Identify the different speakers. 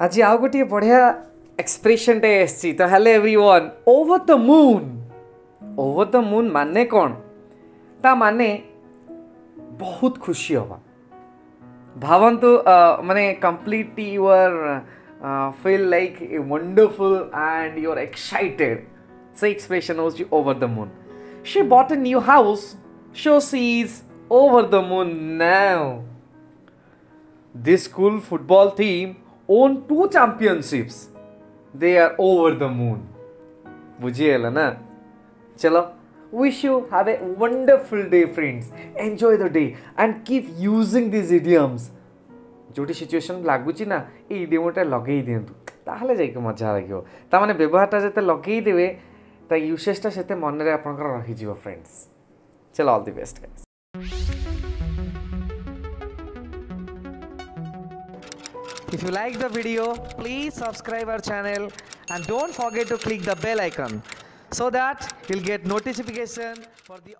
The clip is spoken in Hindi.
Speaker 1: आज आउ गोटे बढ़िया एक्सप्रेशन टे एसची तो hello everyone over the moon माने कौन ता माने बहुत खुशी हवा भावंतु माने complete your feel like wonderful and you are excited से expression was over the moon she bought a new house so she is over the moon now this school football team own 2 championships. They are over the moon. बुझिएला ना चलो wish you have a wonderful day friends. Enjoy the day and keep using these idioms. जोटी सिचुएशन लागुची ना ए इडियमटा लगेई दियंतु ताहले जाई के मजा लागियो ता माने व्यवहारटा जते लगेई देबे ता यूसेजटा सेते मन रे आपनकर रहि जिवो फ्रेंड्स चलो all the best guys If you like the video, please subscribe our channel and don't forget to click the bell icon so that you'll get notification for the